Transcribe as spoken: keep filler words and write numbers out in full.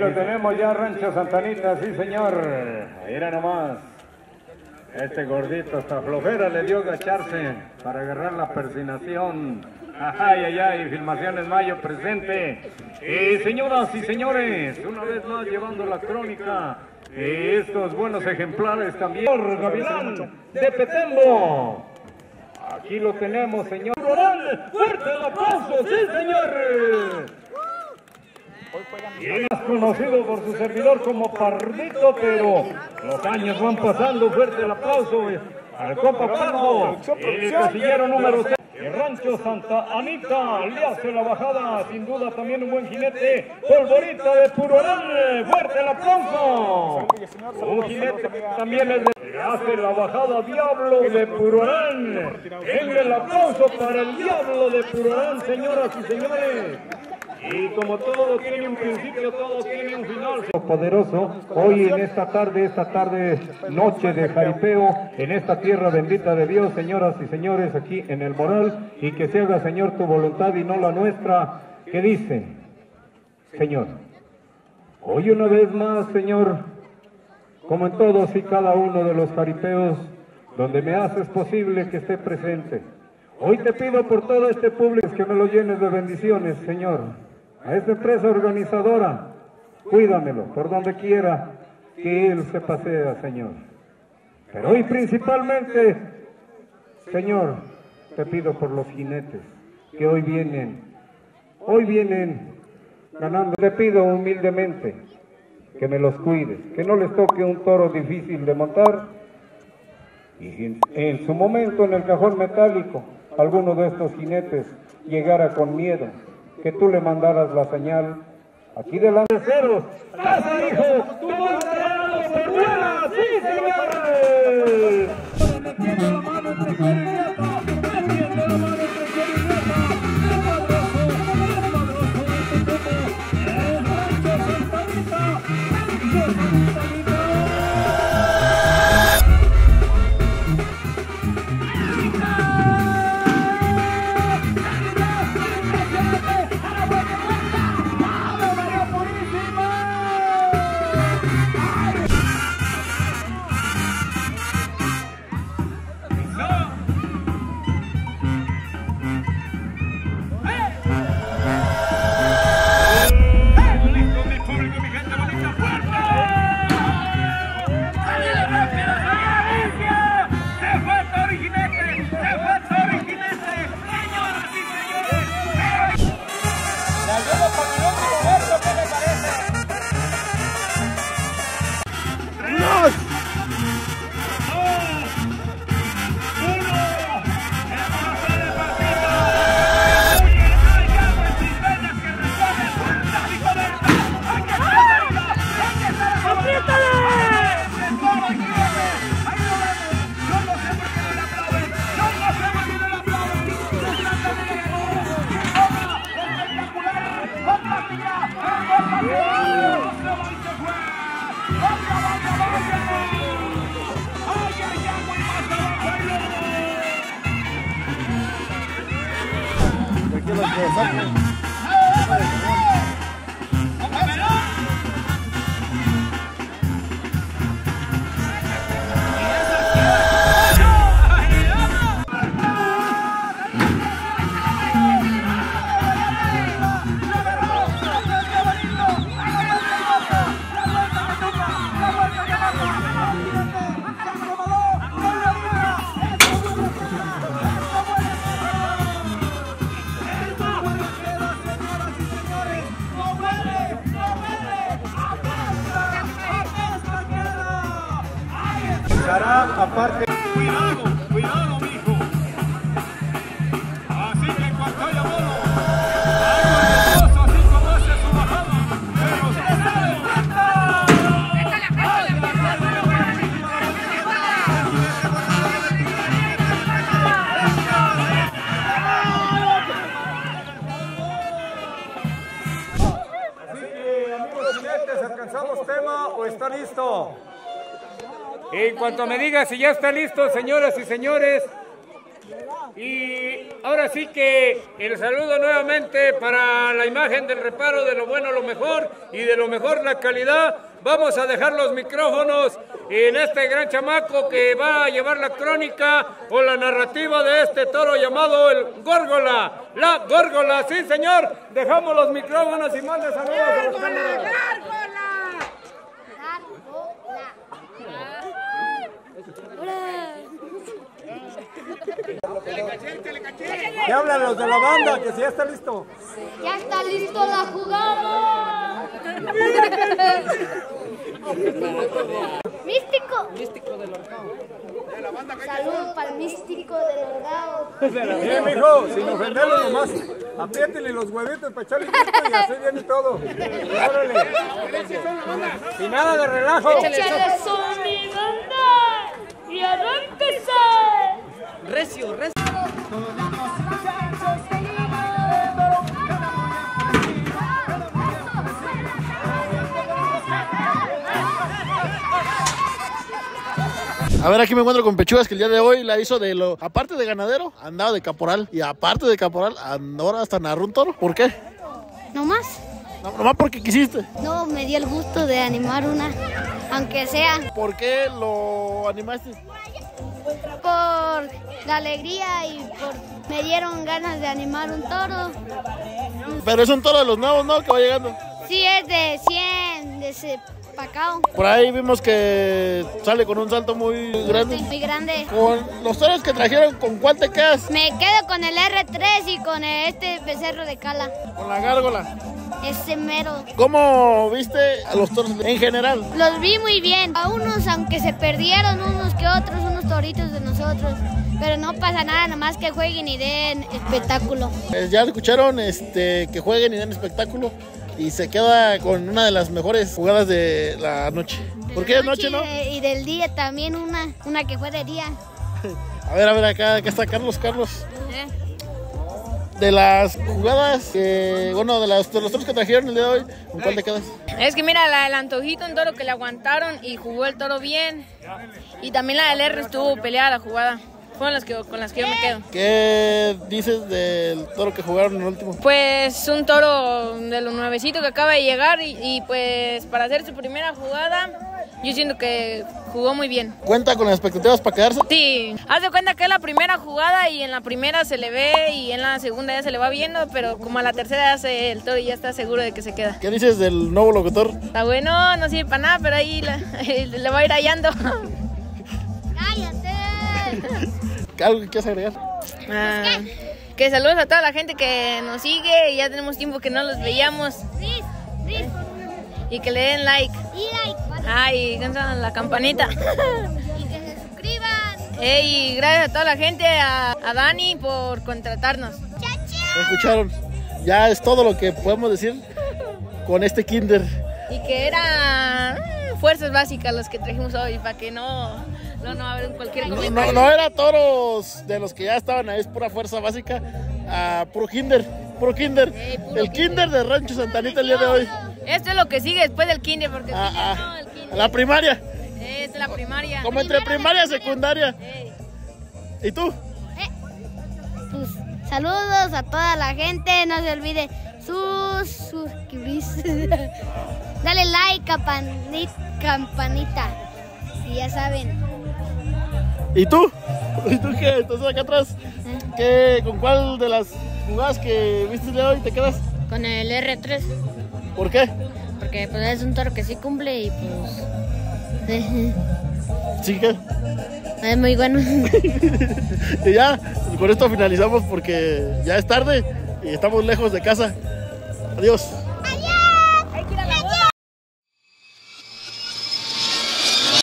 lo tenemos ya, Rancho Santa Anita, sí señor. Mira nomás. Este gordito hasta flojera le dio agacharse para agarrar la persinación. Ay, ay, ay, Filmaciones Mayo presente. Y señoras y señores, una vez más llevando la crónica de estos buenos ejemplares también. Gavilán de Petembo. Aquí lo tenemos, señor. ¡Fuerte el aplauso! ¡Sí, señor! Y es conocido por su servidor como Pardito, pero los años van pasando. Fuerte el aplauso al compa Pardo, el casillero número seis. El Rancho Santa Anita le hace la bajada, sin duda también un buen jinete. Polvorita de Purorán, fuerte el aplauso. Un jinete que también es de... Le hace la bajada Diablo de Purorán. Venga el aplauso para el Diablo de Purorán, señoras y señores. Y como todo tiene un principio, todo tiene un final. Poderoso, hoy en esta tarde, esta tarde, noche de jaripeo, en esta tierra bendita de Dios, señoras y señores, aquí en el Moral, y que se haga, Señor, tu voluntad y no la nuestra. ¿Qué dice? Señor, hoy una vez más, Señor, como en todos y cada uno de los jaripeos, donde me haces posible que esté presente. Hoy te pido por todo este público que me lo llenes de bendiciones, Señor. A esta empresa organizadora, cuídamelo por donde quiera que él se pasea, Señor. Pero hoy principalmente, Señor, te pido por los jinetes que hoy vienen, hoy vienen ganando. Te pido humildemente que me los cuides, que no les toque un toro difícil de montar y si en, en su momento en el cajón metálico alguno de estos jinetes llegara con miedo, que tú le mandaras la señal aquí delante de ceros. ¡Pasa, hijo! ¡Tu monterano se muera! ¡Sí, señor! Metiendo la mano entre cuero y riata, metiendo la mano entre cuero y riata, el padroso, el padroso de este grupo, el Rancho Santa Anita, Rancho Santa Anita. Aparte, cuidado, cuidado, mijo. Así que en cuanto haya mono, hay nervioso, así como hace su bajada. Pero se sale vuelta. Así que, amigos jinetes, ¿alcanzamos tema o está listo? En cuanto me diga si ya está listo, señoras y señores, y Ahora sí que el saludo nuevamente para la imagen del reparo de lo bueno, lo mejor y de lo mejor la calidad. Vamos a dejar los micrófonos en este gran chamaco que va a llevar la crónica o la narrativa de este toro llamado el Górgola. La Górgola, sí señor. Dejamos los micrófonos y manda saludos a los cámaras. ¿Qué hablan los de la banda? Que si ya está listo. Ya está listo la jugada. Místico. Místico del Horcao. Saludos para el místico del Horcao. Bien, mijo, sin ofenderlo nomás. Apriétenle los huevitos para echarle grito y así viene todo. Órale. Sin nada de relajo. Échale son mi banda y arránquese. Recio, recio. A ver, aquí me encuentro con Pechugas, que el día de hoy la hizo de lo... Aparte de ganadero, andaba de caporal. Y aparte de caporal, ahora hasta narró un toro. ¿Por qué? ¿No más? No, nomás porque quisiste. No, me di el gusto de animar una, aunque sea. ¿Por qué lo animaste? Por la alegría y por... Me dieron ganas de animar un toro. Pero es un toro de los nuevos, ¿no? Que va llegando. Sí, es de cien, de ese pacao. Por ahí vimos que sale con un salto muy grande. Muy grande. Con los toros que trajeron, ¿con cuál te quedas? Me quedo con el erre tres y con este becerro de cala. Con la gárgola. Ese mero. ¿Cómo viste a los toros en general? Los vi muy bien. A unos, aunque se perdieron unos que otros, unos toritos de nosotros. Pero no pasa nada, nomás que jueguen y den espectáculo. Pues ya escucharon, este, que jueguen y den espectáculo. Y se queda con una de las mejores jugadas de la noche. ¿Por qué es noche, no? Y del día también una, una que fue de día. A ver, a ver, acá, acá está Carlos, Carlos. ¿Eh? De las jugadas, que, bueno, de, las, de los toros que trajeron el día de hoy, ¿con cuál te quedas? Es que mira, la del Antojito, un toro que le aguantaron y jugó el toro bien. Y también la del R estuvo peleada la jugada. Fueron las que, con las que yo me quedo. ¿Qué dices del toro que jugaron en el último? Pues un toro de los nuevecitos que acaba de llegar y, y pues para hacer su primera jugada, yo siento que jugó muy bien. ¿Cuenta con las expectativas para quedarse? Sí, haz de cuenta que es la primera jugada y en la primera se le ve y en la segunda ya se le va viendo, pero como a la tercera ya se, el toro ya está seguro de que se queda. ¿Qué dices del nuevo locutor? Está bueno, no sirve para nada, pero ahí la, le va a ir hallando. ¡Cállate! ¿Algo que quieras agregar? Ah, que saludos a toda la gente que nos sigue y ya tenemos tiempo que no los veíamos. Riz, riz. Y que le den like. Y like. Ay, cansan la campanita. Y que se suscriban. Hey, gracias a toda la gente, a, a Dani por contratarnos. ¡Chao, ¿Escucharon? Ya es todo lo que podemos decir con este kinder. Y que eran mm, fuerzas básicas los que trajimos hoy, para que no, no, no va a haber cualquier No, comentario. no, no era toros de los que ya estaban ahí, es pura fuerza básica. A puro kinder, puro kinder. Eh, puro el kinder de Rancho Santa Anita el día de hoy. Esto es lo que sigue después del kinder, porque el Ah, kinder ah, no, el kinder. la primaria, Esta es la primaria. como entre primaria y secundaria. Ey. ¿Y tú? Pues saludos a toda la gente, no se olvide sus suscribirse. Dale like, campanita, campanita. Y ya saben. ¿Y tú? ¿Y tú qué? ¿Estás acá atrás? ¿Qué, ¿Con cuál de las jugadas que viste el día de hoy te quedas? Con el erre tres. ¿Por qué? Porque pues es un toro que sí cumple y pues Sí que. es muy bueno. Y ya, con esto finalizamos porque ya es tarde y estamos lejos de casa. Adiós.